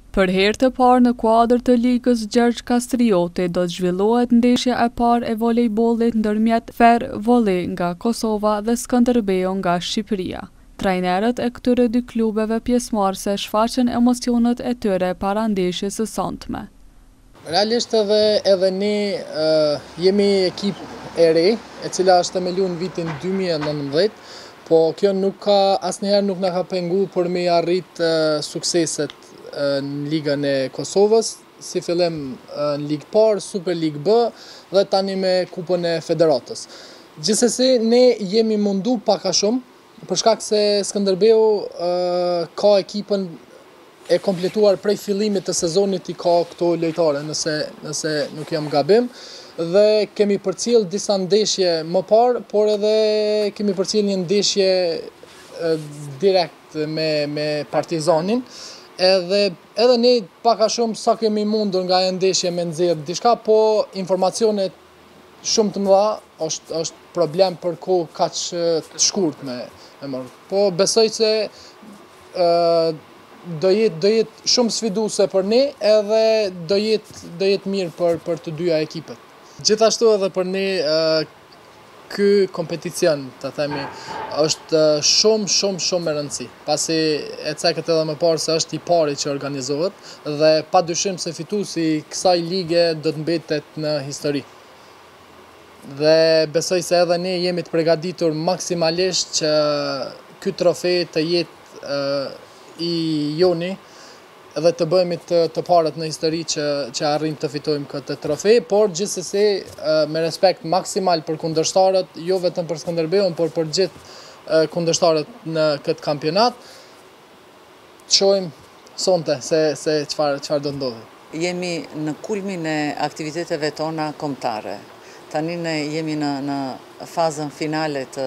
Për herë të parë në kuadër të ligës Gjergj Kastrioti do të zhvillohet ndeshja e parë e volejbollit ndërmjet Fair Volley nga Kosova dhe Skënderbeu nga Shqipëria. Trajnerët e këtyre dy klubeve pjesëmarrëse shfaqen emocionet e tyre para ndeshjes së sonte. Realisht edhe ne jemi ekip e re, e cila është themeluar në vitin 2019, po kjo asnjëherë nuk na ka pengu për me arrit sukseset në ligën e Kosovës, si fillim në Ligë Parë, Super Ligë B dhe tani me Kupën e Federatës. Gjithsesi ne jemi mundu pak a shumë, për shkak se Skënderbeu ka ekipën e kompletuar prej fillimit të sezonit, i ka këto lojtare, nëse nuk jam gabim, dhe kemi përcjell disa ndeshje më parë, por edhe kemi përcjell një ndeshje direkt me Partizanin, edhe ne pak a shumë sa kemi mundur nga e ndeshje me nxjerr diçka, po informacionet shumë të mëdha është problem për kohë kaq të shkurt me marrë. Po besoj se do jetë shumë sfiduese për ne, edhe do jetë mirë për të dyja ekipet. Gjithashtu edhe për ne ky kompeticion, të themi, është shumë me rëndësi, pasi e cekët edhe më parë se është i pari që organizohet dhe padyshim se fituesi i kësaj lige do të mbetet në histori. Dhe besoj se edhe ne jemi të përgatitur maksimalisht që ky trofe të jetë i joni dhe të bëhemi të parët në histori që arrim të fitojmë këtë trofe, por gjithsesi me respekt maksimal për kundërshtarët, jo vetëm për Skënderbeun, por për gjithë kundërshtarët në këtë kampionat, shohim sonte se çfarë do ndodhi. Jemi në kulmin e aktiviteteve tona kombëtare. Tani ne jemi në fazën finale të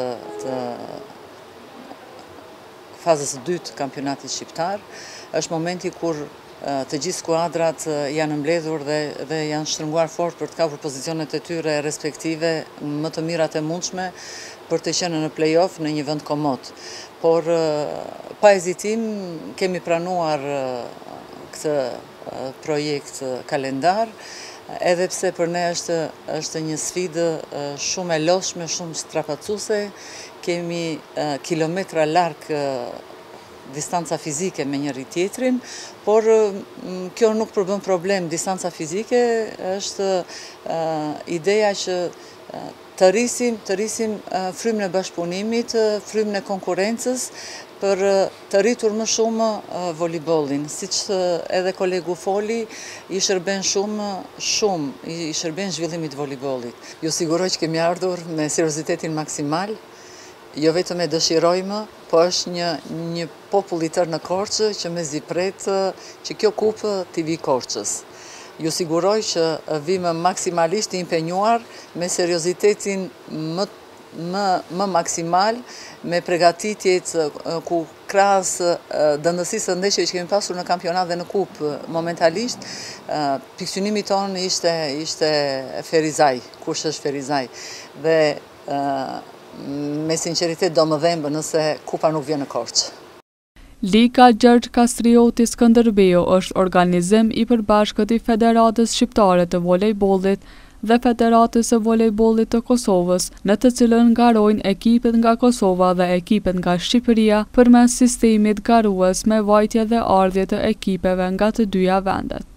fazës së dytë të kampionatit shqiptar. Është momenti kur të gjithë skuadrat janë mbledhur dhe janë shtrënguar fort për të kapur pozicionet e tyre respektive më të mirat e mundshme për të qenë në play-off në një vend komod. Por pa hezitim kemi pranuar këtë projekt kalendar, edhe pse për ne është një sfidë shumë e lodhshme, shumë strapacuese. Kemi kilometra larg distanca fizike me njëri tjetrin, por kjo nuk përbën problem. Distanca fizike është ideja që të rrisim frymën e bashkëpunimit, frymën e konkurrencës, për të rritur më shumë volejbollin. Siç edhe kolegu foli, i shërben i shërben zhvillimit volejbollit. Ju siguroj që kemi ardhur me seriozitetin maksimal, jo vetëm e dëshirojmë, po është një popull i tërë në Korçë që mezi pret që kjo kupë t'i vi Korçës. Ju siguroj që vime maksimalisht i impenjuar me seriozitetin më maksimal, me pregatitjet ku krahas dëndësisë së ndeshjeve që kemi pasur në kampionat dhe në kupë momentalisht, pikëqynimi tonë ishte Ferizaj, kush është Ferizaj. Dhe me sinqeritet do më dhembë nëse kupa nuk vjen në Korçë. Liga Gjergj Kastrioti Skënderbeu është organizim i përbashkët i Federatës Shqiptare të Volejbollit dhe Federatës së Volejbollit të Kosovës, në të cilën garojnë ekipet nga Kosova dhe ekipet nga Shqipëria përmes sistemit garues me vajtje dhe ardhje të ekipeve nga të dyja vendet.